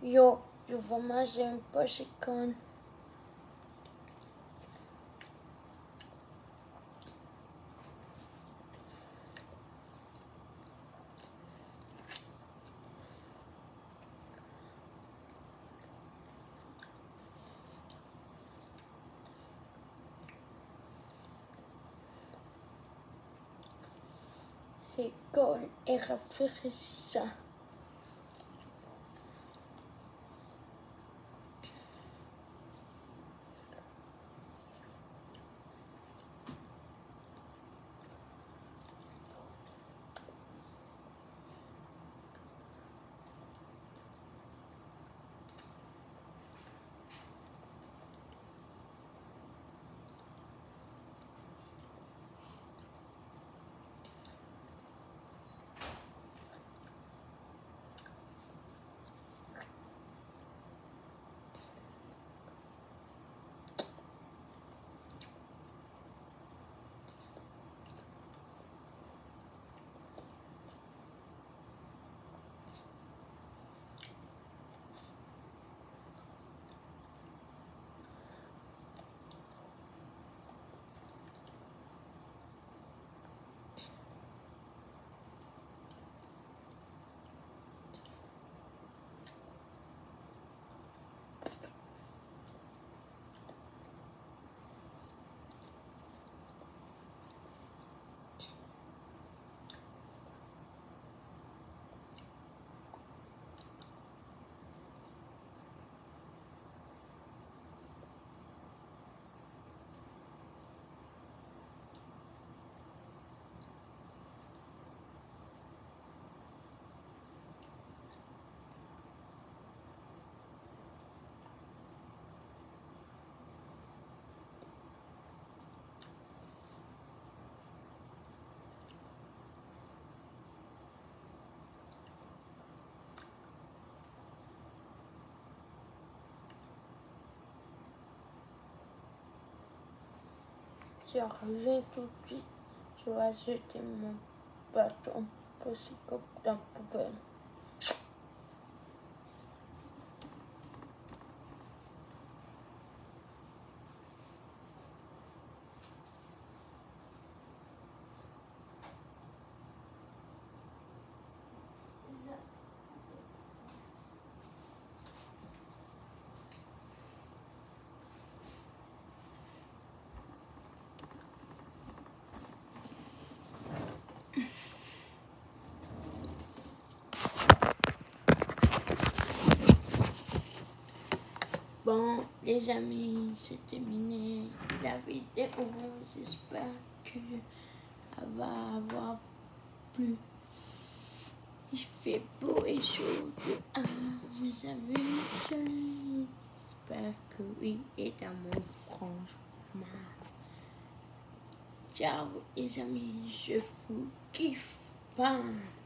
Yo, je vais manger un popcorn. C'est cool et rafraîchissant. Je reviens tout de suite. Je vais jeter mon bâton pour ce coupe dans la poubelle. Bon, les amis, c'est terminé la vidéo. J'espère qu'elle va avoir plu. Il fait beau et chaud dehors. Vous avez vu? J'espère que oui, et d'amour, franchement. Ciao, les amis, je vous kiffe pas.